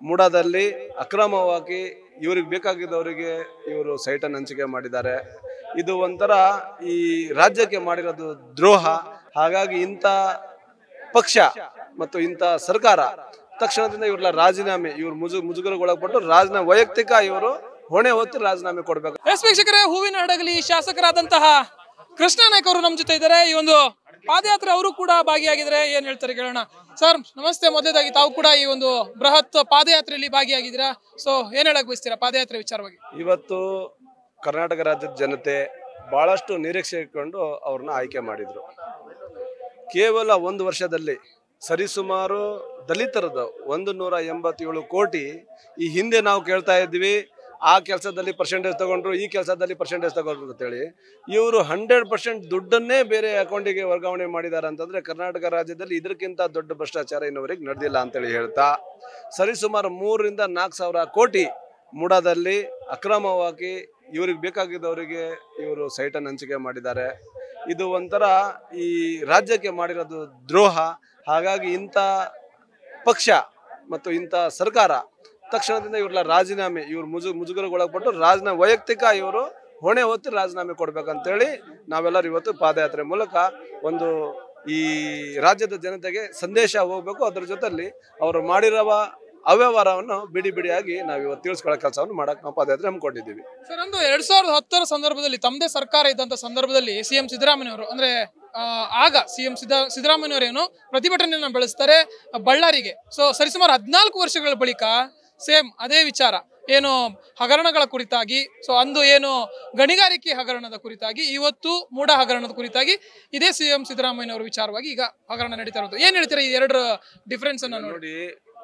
ಮೂಡಾದಲ್ಲಿ ಅಕ್ರಮವಾಗಿ ಇವ್ರಿಗೆ ಬೇಕಾಗಿದ್ದವರಿಗೆ ಇವರು ಸೈಟನ್ನು ಹಂಚಿಕೆ ಮಾಡಿದ್ದಾರೆ. ಇದು ಒಂಥರ ಈ ರಾಜ್ಯಕ್ಕೆ ಮಾಡಿರೋದು ದ್ರೋಹ. ಹಾಗಾಗಿ ಇಂಥ ಪಕ್ಷ ಮತ್ತು ಇಂಥ ಸರ್ಕಾರ ತಕ್ಷಣದಿಂದ ಇವ್ರ ರಾಜೀನಾಮೆ, ಇವ್ರು ಮುಜುಗರಗೊಳಪಟ್ಟು ರಾಜೀನಾಮೆ ವೈಯಕ್ತಿಕ ಇವರು ಹೊಣೆ ಹೊತ್ತು ರಾಜೀನಾಮೆ ಕೊಡಬೇಕು. ವೀಕ್ಷಕರೇ, ಹೂವಿನಹಡಗಲಿ ಶಾಸಕರಾದಂತಹ ಕೃಷ್ಣ ನಾಯ್ಕ ಅವರು ನಮ್ಮ ಜೊತೆ ಇದ್ದಾರೆ. ಈ ಒಂದು ಪಾದಯಾತ್ರೆ ಅವರು ಕೂಡ ಭಾಗಿಯಾಗಿದ್ದಾರೆ. ಏನ್ ಹೇಳ್ತಾರೆ ಕೇಳೋಣ. ಸರ್ ನಮಸ್ತೆ. ಮೊದಲೇದಾಗಿ ತಾವು ಕೂಡ ಈ ಒಂದು ಬೃಹತ್ ಪಾದಯಾತ್ರೆಯಲ್ಲಿ ಭಾಗಿಯಾಗಿದ್ದೀರಾ. ಸೊ ಏನ್ ಹೇಳಕ್ ಬಯಸ್ತೀರಾ ಪಾದಯಾತ್ರೆ ವಿಚಾರವಾಗಿ? ಇವತ್ತು ಕರ್ನಾಟಕ ರಾಜ್ಯದ ಜನತೆ ಬಹಳಷ್ಟು ನಿರೀಕ್ಷೆ ಇಟ್ಕೊಂಡು ಅವ್ರನ್ನ ಆಯ್ಕೆ ಮಾಡಿದ್ರು. ಕೇವಲ ಒಂದು ವರ್ಷದಲ್ಲಿ ಸರಿಸುಮಾರು ದಲಿತರದ 187 ಕೋಟಿ ಈ ಹಿಂದೆ ನಾವು ಕೇಳ್ತಾ ಇದ್ವಿ, ಆ ಕೆಲಸದಲ್ಲಿ ಪರ್ಸೆಂಟೇಜ್ ತಗೊಂಡ್ರು, ಈ ಕೆಲಸದಲ್ಲಿ ಪರ್ಸೆಂಟೇಜ್ ತಗೊಂಡ್ರು ಅಂತೇಳಿ ಇವರು 100% ದುಡ್ಡನ್ನೇ ಬೇರೆ ಅಕೌಂಟಿಗೆ ವರ್ಗಾವಣೆ ಮಾಡಿದ್ದಾರೆ ಅಂತಂದ್ರೆ ಕರ್ನಾಟಕ ರಾಜ್ಯದಲ್ಲಿ ಇದಕ್ಕಿಂತ ದೊಡ್ಡ ಭ್ರಷ್ಟಾಚಾರ ಇನ್ನುವರೆಗೆ ನಡೆದಿಲ್ಲ ಅಂತೇಳಿ ಹೇಳ್ತಾ, ಸರಿಸುಮಾರು 3 ರಿಂದ 4 ಸಾವಿರ ಕೋಟಿ ಮೂಡಾದಲ್ಲಿ ಅಕ್ರಮವಾಗಿ ಇವ್ರಿಗೆ ಬೇಕಾಗಿದ್ದವರಿಗೆ ಇವರು ಸೈಟನ್ನು ಹಂಚಿಕೆ ಮಾಡಿದ್ದಾರೆ. ಇದು ಒಂಥರ ಈ ರಾಜ್ಯಕ್ಕೆ ಮಾಡಿರೋದು ದ್ರೋಹ. ಹಾಗಾಗಿ ಇಂಥ ಪಕ್ಷ ಮತ್ತು ಇಂಥ ಸರ್ಕಾರ ತಕ್ಷಣದಿಂದ ಇವ್ರ ರಾಜೀನಾಮೆ, ಇವ್ರು ಮುಜುಗರಗೊಳಪಟ್ಟು ರಾಜೀನಾಮೆ ವೈಯಕ್ತಿಕ ಇವರು ಹೊಣೆ ಹೊತ್ತು ರಾಜೀನಾಮೆ ಕೊಡ್ಬೇಕಂತೇಳಿ ನಾವೆಲ್ಲರೂ ಇವತ್ತು ಪಾದಯಾತ್ರೆ ಮೂಲಕ ಒಂದು ಈ ರಾಜ್ಯದ ಜನತೆಗೆ ಸಂದೇಶ ಹೋಗ್ಬೇಕು. ಅದ್ರ ಜೊತೆಲಿ ಅವರು ಮಾಡಿರುವ ಅವ್ಯವಹಾರವನ್ನು ಬಿಡಿಯಾಗಿ ನಾವು ಇವತ್ತು ತಿಳಿಸ್ಕೊಳ್ಳೋ ಕೆಲಸವನ್ನು ಮಾಡಕ್ ನಾವು ಪಾದಯಾತ್ರೆ ಹಮ್ಮಿಕೊಂಡಿದ್ದೀವಿ. ಸರ್, ಒಂದು 2010 ಸಂದರ್ಭದಲ್ಲಿ ತಮ್ಮದೇ ಸರ್ಕಾರ ಇದ್ದಂತ ಸಂದರ್ಭದಲ್ಲಿ ಸಿಎಂ ಸಿದ್ದರಾಮಯ್ಯವರು ಅಂದ್ರೆ ಆಗ ಸಿಎಂ ಸಿದ್ದರಾಮಯ್ಯನವರೇನು ಪ್ರತಿಭಟನೆಯನ್ನು ಬೆಳೆಸ್ತಾರೆ ಬಳ್ಳಾರಿಗೆ. ಸೊ ಸರಿಸುಮಾರು 14 ವರ್ಷಗಳ ಬಳಿಕ ಸೇಮ್ ಅದೇ ವಿಚಾರ, ಏನು ಹಗರಣಗಳ ಕುರಿತಾಗಿ, ಸೊ ಅಂದು ಏನು ಗಣಿಗಾರಿಕೆ ಹಗರಣದ ಕುರಿತಾಗಿ, ಇವತ್ತು ಮೂಡ ಹಗರಣದ ಕುರಿತಾಗಿ ಇದೇ ಸಿಎಂ ಸಿದ್ದರಾಮಯ್ಯನವರ ವಿಚಾರವಾಗಿ ಈಗ ಹಗರಣ ನಡೀತಾ ಇರೋದು. ಏನ್ ಹೇಳ್ತೀರಾ ಈ ಎರಡರ ಡಿಫರೆನ್ಸ್ ಅನ್ನ ನೋಡಿ?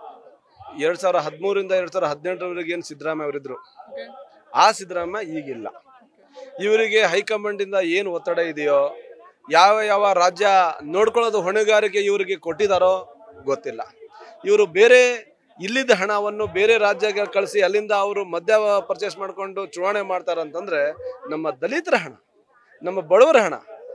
2013 ರಿಂದ 2018 ಏನು ಸಿದ್ದರಾಮಯ್ಯ ಅವರಿದ್ರು, ಆ ಸಿದ್ದರಾಮಯ್ಯ ಈಗಿಲ್ಲ. ಇವರಿಗೆ ಹೈಕಮಾಂಡ್ ಇಂದ ಏನು ಒತ್ತಡ ಇದೆಯೋ, ಯಾವ ರಾಜ್ಯ ನೋಡ್ಕೊಳ್ಳೋದು ಹೊಣೆಗಾರಿಕೆ ಇವರಿಗೆ ಕೊಟ್ಟಿದಾರೋ ಗೊತ್ತಿಲ್ಲ. ಇವರು ಬೇರೆ ಇಲ್ಲಿದ್ದ ಹಣವನ್ನು ಬೇರೆ ರಾಜ್ಯಕ್ಕೆ ಕಳಿಸಿ ಅಲ್ಲಿಂದ ಅವರು ಮದ್ಯ ಪರ್ಚೇಸ್ ಮಾಡ್ಕೊಂಡು ಚುನಾವಣೆ ಮಾಡ್ತಾರಂತಂದ್ರೆ ನಮ್ಮ ದಲಿತರ ಹಣ, ನಮ್ಮ ಬಡವರ ಹಣ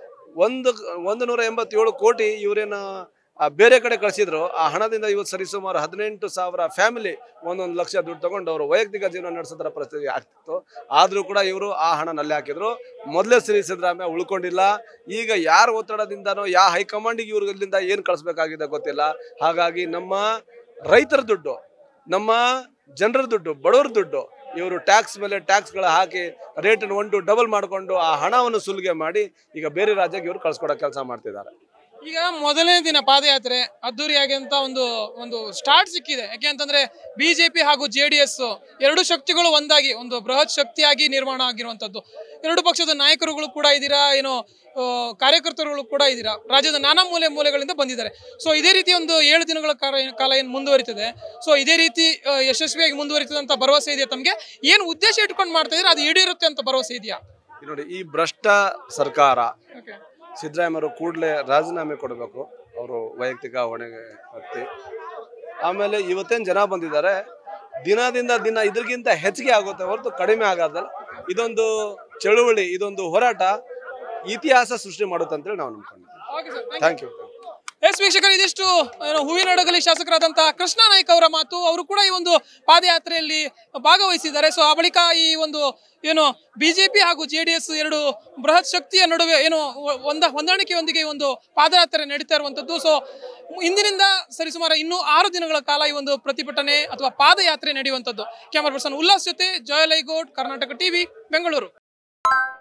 187 ಕೋಟಿ ಇವರೇನು ಬೇರೆ ಕಡೆ ಕಳಿಸಿದ್ರು. ಆ ಹಣದಿಂದ ಇವತ್ತು ಸರಿಸುಮಾರು 18,000 ಫ್ಯಾಮಿಲಿ 1 ಲಕ್ಷ ದುಡ್ಡು ತಗೊಂಡು ಅವರು ವೈಯಕ್ತಿಕ ಜೀವನ ನಡೆಸೋದ್ರ ಪರಿಸ್ಥಿತಿ ಆಗ್ತಿತ್ತು. ಆದ್ರೂ ಕೂಡ ಇವರು ಆ ಹಣ ನಲ್ಲಿ ಹಾಕಿದ್ರು. ಮೊದಲೇ ಸಿದ್ದರಾಮಯ್ಯ ಉಳ್ಕೊಂಡಿಲ್ಲ. ಈಗ ಯಾರ ಒತ್ತಡದಿಂದನೋ ಯಾವ ಹೈಕಮಾಂಡಿಗೆ ಇವ್ರಿಂದ ಏನು ಕಳಿಸ್ಬೇಕಾಗಿದೆ ಗೊತ್ತಿಲ್ಲ. ಹಾಗಾಗಿ ನಮ್ಮ ರೈತರ ದುಡ್ಡು, ನಮ್ಮ ಜನರ ದುಡ್ಡು, ಬಡವರ ದುಡ್ಡು ಇವರು ಟ್ಯಾಕ್ಸ್ ಮೇಲೆ ಟ್ಯಾಕ್ಸ್ಗಳ ಹಾಕಿ ರೇಟನ್ನು 1 ಡಬಲ್ ಮಾಡಿಕೊಂಡು ಆ ಹಣವನ್ನು ಸುಲಿಗೆ ಮಾಡಿ ಈಗ ಬೇರೆ ರಾಜ್ಯಕ್ಕೆ ಇವರು ಕಳ್ಸ್ಕೊಡೋ ಕೆಲಸ ಮಾಡ್ತಿದ್ದಾರೆ. ಈಗ ಮೊದಲನೇ ದಿನ ಪಾದಯಾತ್ರೆ ಅದ್ದೂರಿಯಾಗಿ ಅಂತ ಒಂದು ಸ್ಟಾರ್ಟ್ ಸಿಕ್ಕಿದೆ. ಯಾಕೆ ಅಂತಂದ್ರೆ ಬಿಜೆಪಿ ಹಾಗೂ JDS ಎರಡು ಶಕ್ತಿಗಳು ಒಂದಾಗಿ ಒಂದು ಬೃಹತ್ ಶಕ್ತಿಯಾಗಿ ನಿರ್ಮಾಣ ಆಗಿರುವಂತದ್ದು. ಎರಡು ಪಕ್ಷದ ನಾಯಕರುಗಳು ಕೂಡ ಇದ್ದೀರಾ, ಏನು ಕಾರ್ಯಕರ್ತರುಗಳು ಕೂಡ ಇದ್ದೀರಾ, ರಾಜ್ಯದ ನಾನಾ ಮೂಲೆಗಳಿಂದ ಬಂದಿದ್ದಾರೆ. ಸೊ ಇದೇ ರೀತಿ ಒಂದು 7 ದಿನಗಳ ಕಾಲ ಏನು ಮುಂದುವರಿತದೆ, ಸೊ ಇದೇ ರೀತಿ ಯಶಸ್ವಿಯಾಗಿ ಮುಂದುವರಿತದೆ ಅಂತ ಭರವಸೆ ಇದೆಯಾ ತಮಗೆ? ಏನು ಉದ್ದೇಶ ಇಟ್ಕೊಂಡು ಮಾಡ್ತಾ ಇದ್ರೆ ಅದು ಈಡೇರುತ್ತೆ ಅಂತ ಭರವಸೆ ಇದೆಯಾ? ನೋಡಿ, ಈ ಭ್ರಷ್ಟ ಸರ್ಕಾರ ಸಿದ್ದರಾಮಯ್ಯವರು ಕೂಡಲೇ ರಾಜೀನಾಮೆ ಕೊಡಬೇಕು, ಅವರು ವೈಯಕ್ತಿಕ ಹೊಣೆಗೆ ಹತ್ತಿ. ಆಮೇಲೆ ಇವತ್ತೇನು ಜನ ಬಂದಿದ್ದಾರೆ, ದಿನದಿಂದ ದಿನ ಇದಕ್ಕಿಂತ ಹೆಚ್ಚಿಗೆ ಆಗುತ್ತೆ ಹೊರತು ಕಡಿಮೆ ಆಗೋದಲ್ಲ. ಇದೊಂದು ಚಳುವಳಿ, ಇದೊಂದು ಹೋರಾಟ ಇತಿಹಾಸ ಸೃಷ್ಟಿ ಮಾಡುತ್ತೆ ಅಂತೇಳಿ ನಾವು ನಂಬ್ಕೊಂಡಿದ್ದೀವಿ. Thank you. ಎಸ್ ವೀಕ್ಷಕರು, ಇದಿಷ್ಟು ಹೂವಿನಹಡಗಲಿ ಶಾಸಕರಾದಂತಹ ಕೃಷ್ಣ ನಾಯ್ಕ ಅವರ ಮಾತು. ಅವರು ಕೂಡ ಈ ಒಂದು ಪಾದಯಾತ್ರೆಯಲ್ಲಿ ಭಾಗವಹಿಸಿದ್ದಾರೆ. ಸೊ ಆ ಬಳಿಕ ಈ ಒಂದು ಏನು ಬಿಜೆಪಿ ಹಾಗೂ JDS ಎರಡು ಬೃಹತ್ ಶಕ್ತಿಯ ನಡುವೆ ಏನು ಹೊಂದಾಣಿಕೆಯೊಂದಿಗೆ ಈ ಒಂದು ಪಾದಯಾತ್ರೆ ನಡೀತಾ ಇರುವಂತದ್ದು. ಸೊ ಇಂದಿನಿಂದ ಸರಿಸುಮಾರು ಇನ್ನೂ 6 ದಿನಗಳ ಕಾಲ ಈ ಒಂದು ಪ್ರತಿಭಟನೆ ಅಥವಾ ಪಾದಯಾತ್ರೆ ನಡೆಯುವಂತದ್ದು. ಕ್ಯಾಮರಾ ಪರ್ಸನ್ ಉಲ್ಲಾಸ್ ಜೊತೆ ಜಯಲೈಗೌಡ್, ಕರ್ನಾಟಕ ಟಿವಿ, ಬೆಂಗಳೂರು.